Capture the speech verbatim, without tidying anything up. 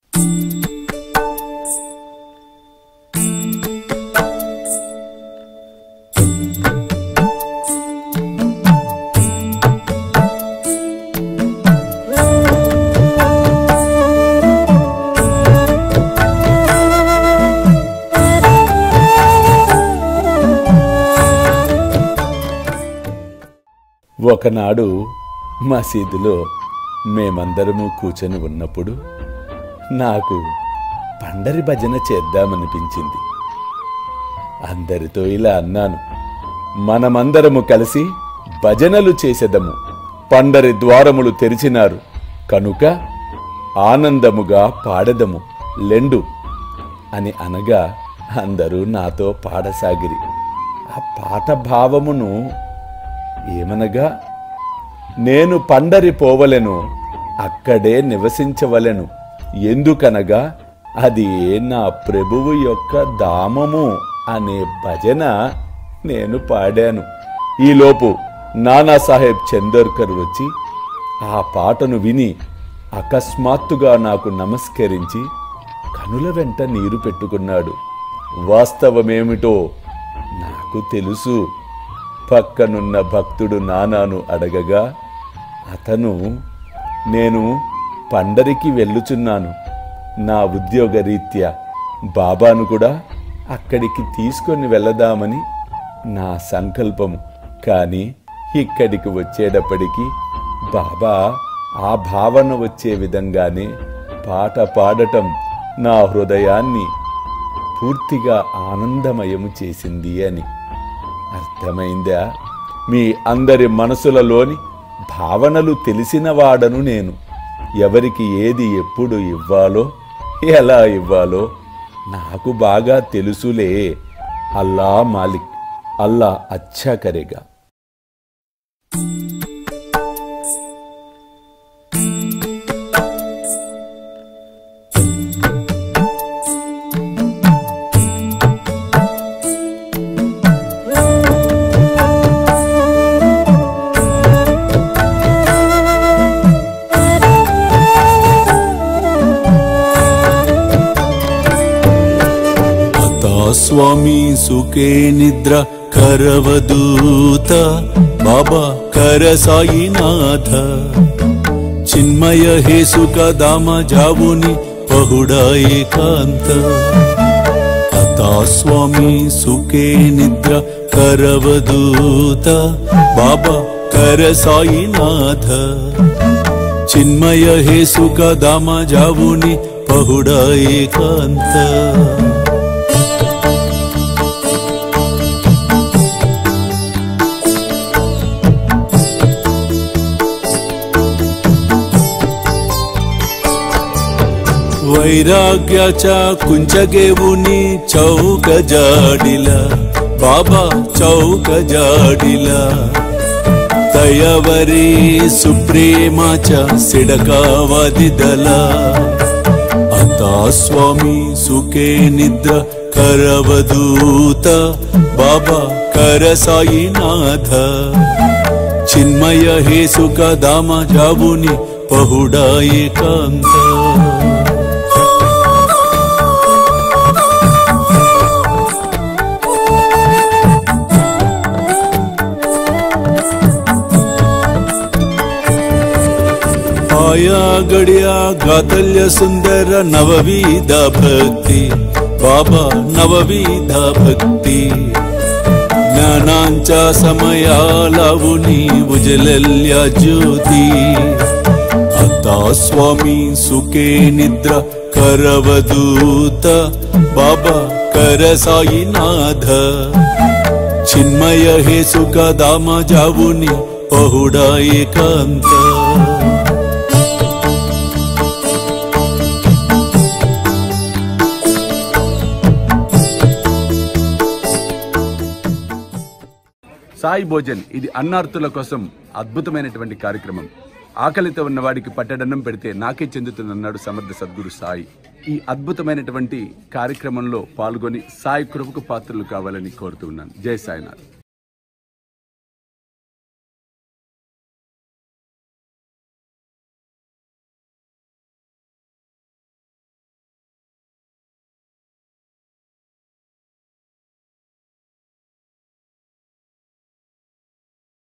ఒకనాడు మసీదులో మేమందరము కూర్చొని ఉన్నప్పుడు నాకు పండరి భజన చేద్దామనిపించింది. అందరితో ఇలా అన్నాను, మనమందరము కలిసి భజనలు చేసేదము. పండరి ద్వారములు తెరిచినారు కనుక ఆనందముగా పాడెదము లెండు అని అనగా అందరూ నాతో పాడసాగిరి. ఆ పాట భావమును ఏమనగా, నేను పండరి పోవలెను, అక్కడే నివసించవలెను, ఎందుకనగా అది నా ప్రభువు యొక్క ధామము అనే భజన నేను పాడాను. ఈలోపు నానాసాహెబ్ చందోర్కర్ వచ్చి ఆ పాటను విని అకస్మాత్తుగా నాకు నమస్కరించి కనుల వెంట నీరు పెట్టుకున్నాడు. వాస్తవమేమిటో నాకు తెలుసు. పక్కనున్న భక్తుడు నానాను అడగగా అతను, నేను పండరికి వెళ్ళుచున్నాను, నా ఉద్యోగ రీత్యా బాబాను కూడా అక్కడికి తీసుకొని వెళదామని నా సంకల్పము. కానీ ఇక్కడికి వచ్చేటప్పటికి బాబా ఆ భావన వచ్చే విధంగానే పాట పాడటం నా హృదయాన్ని పూర్తిగా ఆనందమయము చేసింది అని. అర్థమైందా? మీ అందరి మనసులలోని భావనలు తెలిసిన వాడను నేను. ఎవరికి ఏది ఎప్పుడు ఇవ్వాలో ఎలా ఇవ్వాలో నాకు బాగా తెలుసులే. అల్లా మాలిక్, అల్లా అచ్చా కరేగా. అథాస్వామి సుకే నిద్ర కరవదూత బాబా కర సాయినాథ చిన్మయ హే సుఖ దామ జావుని పహుడా ఏకాంత. అథాస్వామి సుకే నిద్ర కరవదూత బాబా కర సాయినాథ చిన్మయ హే సుఖ దామ జావుని పహుడా ఏకాంత. वैराग्याच्या कुंचगेवुनी चौक जाडिला बाबा चौक जाडिला दयावरी सुप्रेमाच्या सिडकावादिदला. अथास्वामी सुके निद्र करवदूत बाबा कर साईनाथ चिन्मय हे सुख धाम जावुनी पहुडा एकांत. आया गड्या गातल्य सुंदर नवविध भक्ती बाबा नवविध भक्ती ज्ञानांच्या समया लावुनी उजलल्या ज्योती. अथास्वामी सुके निद्र करवदूत बाबा कर साईनाथ चिन्मय हे सुख धाम जावुनी पहुडा एकांत. సాయి భోజన్ ఇది అన్నార్తుల కోసం అద్భుతమైనటువంటి కార్యక్రమం. ఆకలితో ఉన్న వాడికి పట్టడన్నం పెడితే నాకే చెందుతుందన్నాడు సమర్థ సద్గురు సాయి. ఈ అద్భుతమైనటువంటి కార్యక్రమంలో పాల్గొని సాయి కృపకు పాత్రలు కావాలని కోరుతున్నాను. జై సాయినాథ్.